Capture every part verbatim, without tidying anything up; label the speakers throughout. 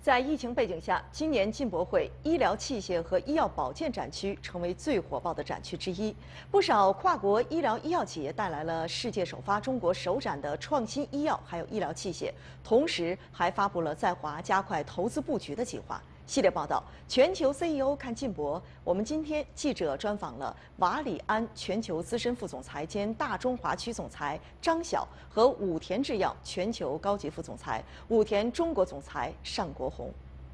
Speaker 1: 在疫情背景下，今年进博会医疗器械和医药保健展区成为最火爆的展区之一。不少跨国医疗医药企业带来了世界首发、中国首展的创新医药还有医疗器械，同时还发布了在华加快投资布局的计划。系列报道：全球 C E O 看进博。我们今天记者专访了瓦里安全球资深副总裁兼大中华区总裁张晓和武田制药全球高级副总裁、武田中国总裁单国红。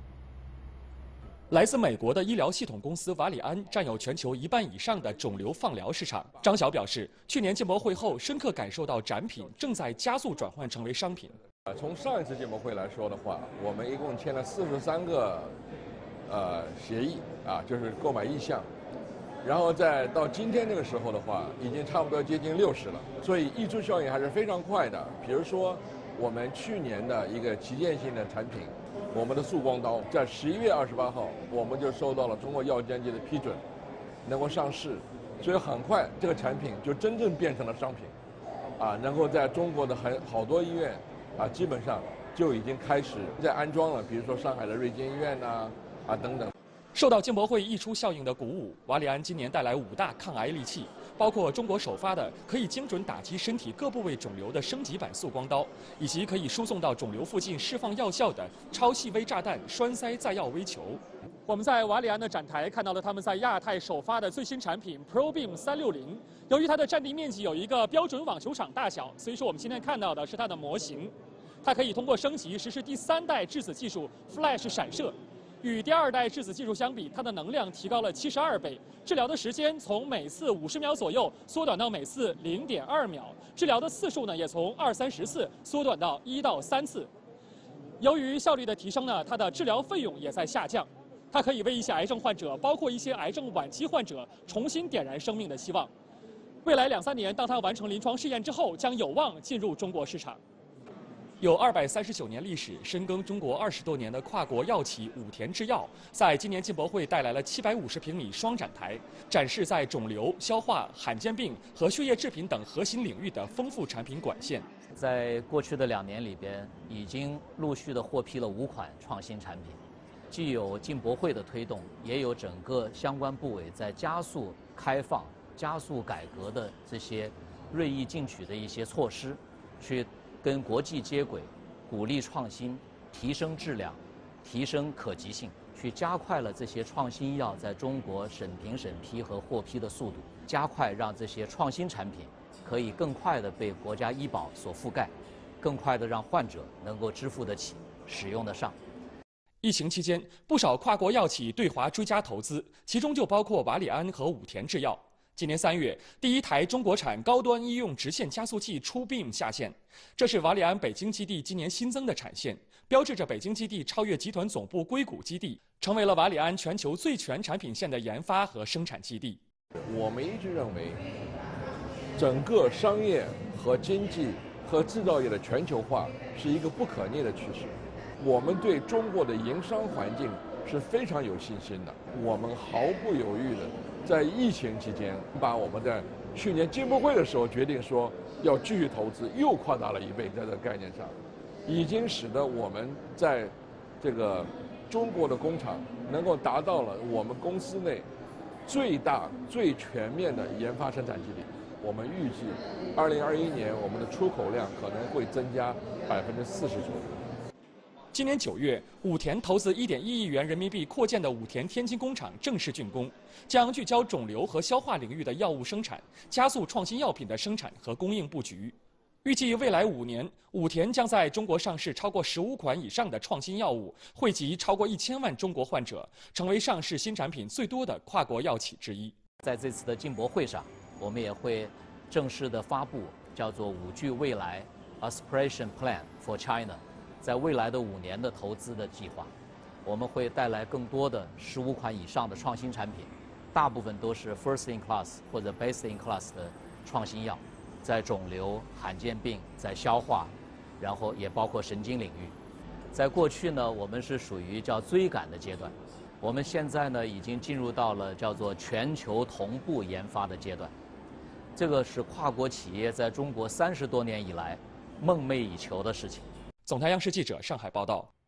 Speaker 2: 来自美国的医疗系统公司瓦里安占有全球一半以上的肿瘤放疗市场。张晓表示，去年进博会后，深刻感受到展品正在加速转换成为商品。
Speaker 3: 呃，从上一次进博会来说的话，我们一共签了四十三个呃协议啊，就是购买意向，然后再到今天这个时候的话，已经差不多接近六十了，所以溢出效应还是非常快的。比如说，我们去年的一个旗舰性的产品，我们的速光刀，在十一月二十八号，我们就收到了中国药监局的批准，能够上市，所以很快这个产品就真正变成了商品，啊，能够在中国的很好多医院。啊，基本上就已经开始在安装了，比如说上海的瑞金医院呐，啊等等。
Speaker 2: 受到进博会溢出效应的鼓舞，瓦里安今年带来五大抗癌利器，包括中国首发的可以精准打击身体各部位肿瘤的升级版速光刀，以及可以输送到肿瘤附近释放药效的超细微炸弹栓塞载药微球。我们在瓦里安的展台看到了他们在亚太首发的最新产品 ProBeam 三六零。由于它的占地面积有一个标准网球场大小，所以说我们今天看到的是它的模型。它可以通过升级实施第三代质子技术 Flash 闪射。与第二代质子技术相比，它的能量提高了七十二倍，治疗的时间从每次五十秒左右缩短到每次零点二秒，治疗的次数呢也从二三十次缩短到一到三次。由于效率的提升呢，它的治疗费用也在下降。它可以为一些癌症患者，包括一些癌症晚期患者，重新点燃生命的希望。未来两三年，当它完成临床试验之后，将有望进入中国市场。有二百三十九年历史、深耕中国二十多年的跨国药企武田制药，在今年进博会带来了七百五十平米双展台，展示在肿瘤、消化、罕见病和血液制品等核心领域的丰富产品管线。
Speaker 4: 在过去的两年里边，已经陆续的获批了五款创新产品，既有进博会的推动，也有整个相关部委在加速开放、加速改革的这些锐意进取的一些措施，去跟国际接轨，鼓励创新，提升质量，提升可及性，去加快了这些创新药在中国审评、审批和获批的速度，加快让这些创新产品可以更快地被国家医保所覆盖，更快地让患者能够支付得起、使用得上。
Speaker 2: 疫情期间，不少跨国药企对华追加投资，其中就包括瓦里安和武田制药。今年三月，第一台中国产高端医用直线加速器出 Beam 下线，这是瓦里安北京基地今年新增的产线，标志着北京基地超越集团总部硅谷基地，成为了瓦里安全球最全产品线的研发和生产基地。
Speaker 3: 我们一直认为，整个商业和经济和制造业的全球化是一个不可逆的趋势。我们对中国的营商环境是非常有信心的，我们毫不犹豫的在疫情期间，把我们在去年进博会的时候决定说要继续投资，又扩大了一倍，在这个概念上，已经使得我们在这个中国的工厂能够达到了我们公司内最大最全面的研发生产基地。我们预计二零二一年我们的出口量可能会增加百分之四十左右。
Speaker 2: 今年九月，武田投资一点一亿元人民币扩建的武田天津工厂正式竣工，将聚焦肿瘤和消化领域的药物生产，加速创新药品的生产和供应布局。预计未来五年，武田将在中国上市超过十五款以上的创新药物，惠及超过一千万中国患者，成为上市新产品最多的跨国药企之一。
Speaker 4: 在这次的进博会上，我们也会正式的发布叫做五 G 未来 Aspiration Plan for China。在未来的五年的投资的计划，我们会带来更多的十五款以上的创新产品，大部分都是 first in class 或者 best in class 的创新药，在肿瘤、罕见病、在消化，然后也包括神经领域。在过去呢，我们是属于叫追赶的阶段，我们现在呢已经进入到了叫做全球同步研发的阶段。这个是跨国企业在中国三十多年以来梦寐以求的事情。
Speaker 2: 总台央视记者上海报道。